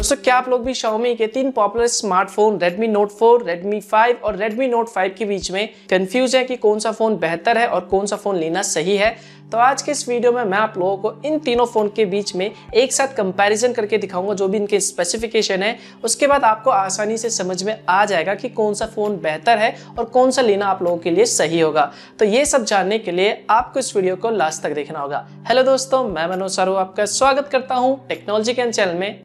दोस्तों क्या आप लोग भी Xiaomi के 3 popular smartphone Redmi Note 4, Redmi 5 और Redmi Note 5 के बीच में कंफ्यूज है कि कौन सा फोन बेहतर है और कौन सा फोन लेना सही है। तो आज के इस वीडियो में मैं आप लोगों को इन तीनों फोन के बीच में एक साथ कंपैरिजन करके दिखाऊंगा, जो भी इनके स्पेसिफिकेशन है। उसके बाद आपको आसानी से समझ में आ जाएगा कि कौन सा फोन बेहतर है और कौन सा लेना आप लोगों के लिए सही होगा। तो ये सब जानने के लिए आपको इस वीडियो को लास्ट तक देखना होगा। हेलो दोस्तों, मैं मनोज सारू आपका स्वागत करता हूँ टेक्नोलॉजी के चैनल में।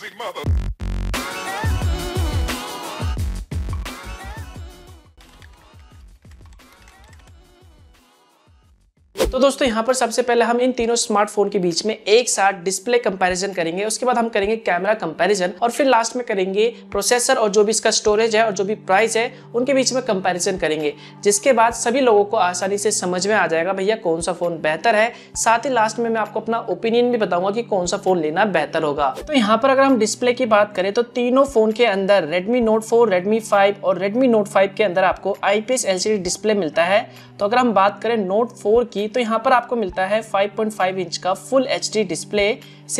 तो दोस्तों यहाँ पर सबसे पहले हम इन तीनों स्मार्टफोन के बीच में एक साथ डिस्प्ले कंपैरिजन करेंगे, उसके बाद हम करेंगे कैमरा कंपैरिजन और फिर लास्ट में करेंगे प्रोसेसर और जो भी इसका स्टोरेज है और जो भी प्राइस है उनके बीच में कंपैरिजन करेंगे, जिसके बाद सभी लोगों को आसानी से समझ में आ जाएगा भैया कौन सा फोन बेहतर है। साथ ही लास्ट में मैं आपको अपना ओपिनियन भी बताऊंगा कि कौन सा फोन लेना बेहतर होगा। तो यहाँ पर अगर हम डिस्प्ले की बात करें तो तीनों फोन के अंदर Redmi Note 4, Redmi 5 और Redmi Note 5 के अंदर आपको IPS LCD डिस्प्ले मिलता है। तो अगर हम बात करें Note 4 की तो यहाँ पर आपको मिलता है 5.5 इंच का फुल HD डिस्प्ले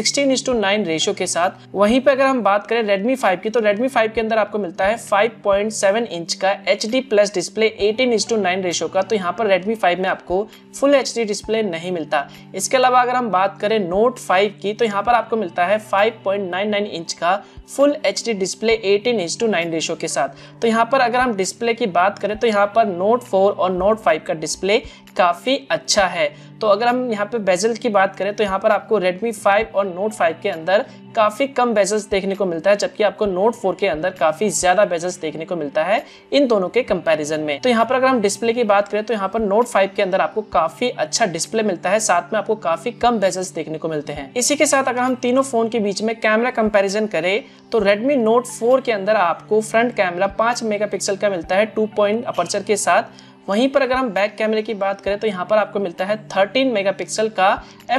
16:9 रेशियो के साथ। वहीं पे अगर हम बात करें Redmi 5 की तो Redmi 5 के अंदर आपको मिलता है 5.7 इंच का HD प्लस डिस्प्ले 18:9 रेशियो का। तो यहाँ पर Redmi 5 में आपको फुल HD डिस्प्ले नहीं मिलता। इसके अलावा अगर हम बात करें Note 5 की तो यहाँ पर आपको मिलता है 5.99 इंच का फुल HD डिस्प्ले 18:9 रेशियो के साथ। तो यहाँ पर अगर हम डिस्प्ले की बात करें तो यहाँ पर Note 4 और Note 5 का डिस्प्ले काफ़ी अच्छा है। तो अगर हम यहाँ पे बेजल की बात करें तो यहाँ पर आपको Redmi 5 और Note 5 के अंदर काफ़ी कम बेजल्स देखने को मिलता है, जबकि आपको Note 4 के अंदर काफ़ी ज़्यादा बेजल्स देखने को मिलता है इन दोनों के कंपैरिजन में। तो यहाँ पर अगर हम डिस्प्ले की बात करें तो यहाँ पर Note 5 के अंदर आपको काफ़ी अच्छा डिस्प्ले मिलता है, साथ में आपको काफ़ी कम बेजल्स देखने को मिलते हैं। इसी के साथ अगर हम तीनों फोन के बीच में कैमरा कंपैरिजन करें तो Redmi Note 4 के अंदर आपको फ्रंट कैमरा 5 मेगापिक्सल का मिलता है 2 पॉइंट अपर्चर के साथ। वहीं पर अगर हम बैक कैमरे की बात करें तो यहाँ पर आपको मिलता है 13 मेगापिक्सल का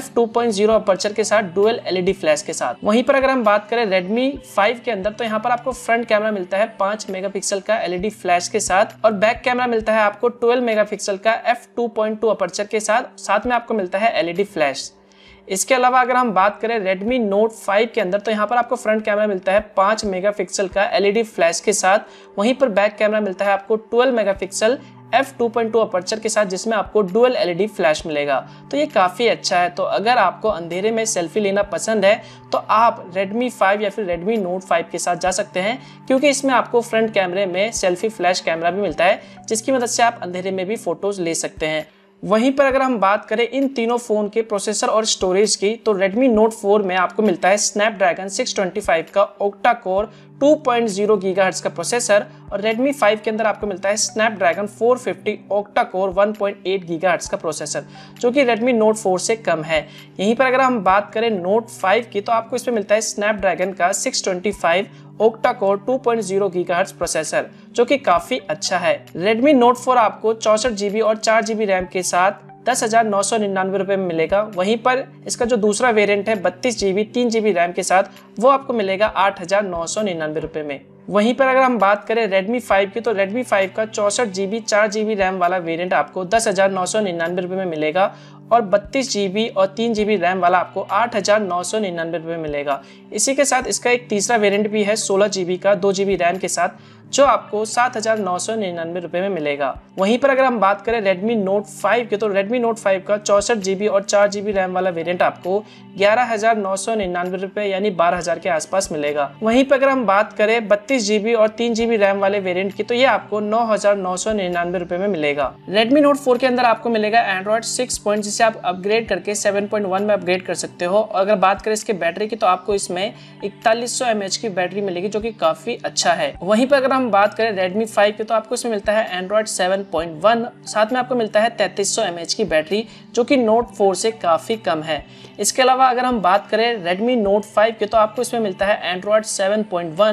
f2.0 अपर्चर के साथ डुअल LED फ्लैश के साथ। वहीं पर अगर हम बात करें Redmi 5 के अंदर तो यहाँ पर आपको फ्रंट कैमरा मिलता है 5 मेगापिक्सल का LED फ्लैश के साथ और बैक कैमरा मिलता है आपको 12 मेगापिक्सल का f2.2 अपर्चर के साथ में आपको मिलता है LED फ्लैश। इसके अलावा अगर हम बात करें Redmi Note 5 के अंदर तो यहाँ पर आपको फ्रंट कैमरा मिलता है 5 मेगापिक्सल का LED फ्लैश के साथ। वहीं पर बैक कैमरा मिलता है आपको 12 मेगापिक्सल f2.2 अपर्चर के साथ, जिसमें आपको डुअल LED फ्लैश मिलेगा। तो ये काफ़ी अच्छा है। तो अगर आपको अंधेरे में सेल्फी लेना पसंद है तो आप Redmi 5 या फिर Redmi Note 5 के साथ जा सकते हैं, क्योंकि इसमें आपको फ्रंट कैमरे में सेल्फी फ्लैश कैमरा भी मिलता है, जिसकी मदद से आप अंधेरे में भी फोटोज ले सकते हैं। वहीं पर अगर हम बात करें इन तीनों फोन के प्रोसेसर और स्टोरेज की तो Redmi Note 4 में आपको मिलता है Snapdragon 625 का ऑक्टा कोर 2.0 गीगाहर्ट्ज का प्रोसेसर और Redmi 5 के अंदर आपको मिलता है Snapdragon 450 ऑक्टा कोर 1.8 गीगाहर्ट्ज का प्रोसेसर, जो कि Redmi Note 4 से कम है। यहीं पर अगर हम बात करें Note 5 की तो आपको इसमें मिलता है Snapdragon का 625 ऑक्टा कोर 2.0 गीगाहर्ट्ज प्रोसेसर, जो कि काफ़ी अच्छा है। Redmi Note 4 आपको 64 GB और 4 GB रैम के साथ 10,999 रुपये में मिलेगा। वहीं पर इसका जो दूसरा वेरिएंट है 32 GB 3 GB रैम के साथ, वो आपको मिलेगा 8,999 रुपये में। वहीं पर अगर हम बात करें Redmi 5 की तो Redmi 5 का 64 GB 4 GB रैम वाला वेरिएंट आपको 10,999 रुपये में मिलेगा और 32 GB और 3 GB रैम वाला आपको 8,999 रुपये में मिलेगा। इसी के साथ इसका एक तीसरा वेरिएंट भी है 16 GB का 2 GB रैम के साथ, जो आपको 7,999 रुपये में मिलेगा। वहीं पर अगर हम बात करें Redmi Note 5 की तो Redmi Note 5 का 64 GB और 4 GB रैम वाला वेरिएंट आपको 11,999 रुपये यानी 12,000 के आसपास मिलेगा। वहीं पर अगर हम बात करें 32 GB और 3 GB रैम वाले वेरिएंट की तो ये आपको 9,999 रुपये में मिलेगा। Redmi Note 4 के अंदर आपको मिलेगा Android 6 पॉइंट, जिसे आप अपग्रेड करके 7.1 में अपग्रेड कर सकते हो। अगर बात करें इसके बैटरी की तो आपको इसमें 4100 mAh की बैटरी मिलेगी, जो कि काफ़ी अच्छा है। वहीं पर अगर हम बात करें Redmi 5 की तो आपको इसमें मिलता है Android 7.1, साथ में आपको मिलता है 3300 mAh की बैटरी, जो कि Note 4 से काफ़ी कम है। इसके अलावा अगर हम बात करें Redmi Note 5 की तो आपको इसमें मिलता है Android 7.1,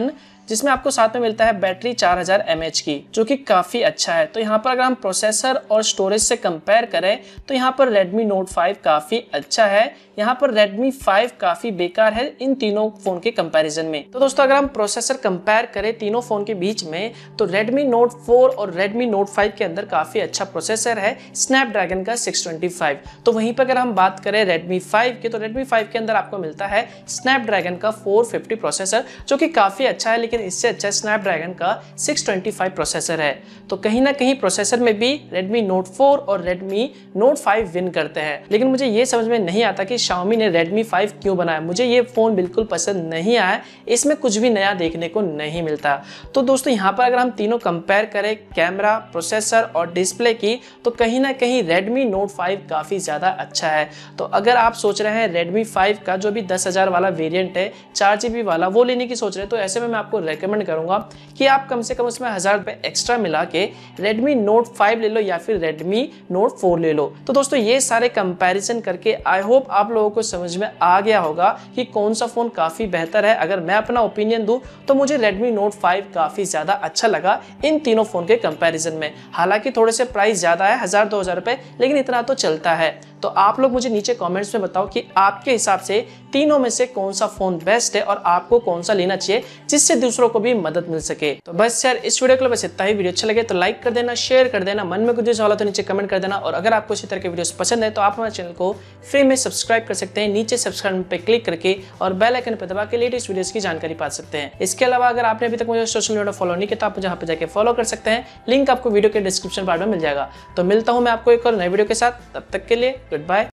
जिसमें आपको साथ में मिलता है बैटरी 4000 mAh की, जो कि काफी अच्छा है। तो यहाँ पर अगर हम प्रोसेसर और स्टोरेज से कंपेयर करें तो यहाँ पर Redmi Note 5 काफी अच्छा है, यहाँ पर Redmi 5 काफी बेकार है इन तीनों फोन के कंपैरिजन में। तो दोस्तों अगर हम प्रोसेसर कंपेयर करें तीनों फोन के बीच में तो Redmi Note 4 और Redmi Note 5 के अंदर काफी अच्छा प्रोसेसर है स्नैपड्रैगन का 625। तो वहीं पर अगर हम बात करें Redmi 5 की तो Redmi 5 के अंदर आपको मिलता है स्नैपड्रैगन का 450 प्रोसेसर, जो कि काफी अच्छा है, लेकिन इससे अच्छा स्नैपड्रैगन का 625 प्रोसेसर है। तो कहीं ना कहीं प्रोसेसर में भी Redmi Note 4 और Redmi Note 5 विन करते हैं। लेकिन मुझे ये समझ में नहीं आता कि Xiaomi ने Redmi 5 क्यों बनाया। मुझे ये फोन बिल्कुल पसंद नहीं आया, इसमें कुछ भी नया देखने को नहीं मिलता। तो दोस्तों यहाँ पर अगर हम तीनों कंपेयर करें कैमरा, प्रोसेसर और डिस्प्ले की तो कहीं ना कहीं Redmi Note 5 काफी ज्यादा अच्छा है। तो अगर आप सोच रहे हैं Redmi 5 का जो भी 10,000 वाला वेरिएंट है 4GB वाला वो लेने की सोच रहे हैं, तो ऐसे में मैं आपको रेकमेंड करूंगा कि आप कम से कम उसमें 1000 रुपए एक्स्ट्रा मिला के Redmi Note 5 ले लो या फिर Redmi Note 4 ले लो। तो दोस्तों ये सारे कंपैरिजन करके आई होप आप लोगों को समझ में आ गया होगा कि कौन सा फोन काफी बेहतर है। अगर मैं अपना ओपिनियन दूं तो मुझे Redmi Note 5 काफी ज्यादा अच्छा लगा इन तीनों फोन के कंपैरिजन में। हालांकि थोड़े से प्राइस ज्यादा है 1000-2000 रुपए, लेकिन इतना तो चलता है। तो आप लोग मुझे नीचे कमेंट्स में बताओ कि आपके हिसाब से तीनों में से कौन सा फोन बेस्ट है और आपको कौन सा लेना चाहिए जिससे दूसरों को भी मदद मिल सके। तो बस यार इस वीडियो के लिए बस इतना ही। वीडियो अच्छा लगे तो लाइक कर देना, शेयर कर देना, मन में कुछ सवाल हो तो नीचे कमेंट कर देना। और अगर आपको इसी तरह के वीडियोस पसंद है तो आप हमारे चैनल को फ्री में सब्सक्राइब कर सकते हैं, नीचे सब्सक्राइब पे क्लिक करके और बेल आइकन पर दबा के लेटेस्ट वीडियोस की जानकारी पा सकते हैं। इसके अलावा अगर आपने अभी तक मुझे सोशल मीडिया फॉलो नहीं किया तो आप मुझे यहाँ पे जाकर फॉलो कर सकते हैं, लिंक आपको वीडियो के डिस्क्रिप्शन पार्ट में मिल जाएगा। तो मिलता हूँ मैं आपको एक और नए वीडियो के साथ, तब तक के लिए गुड बाय।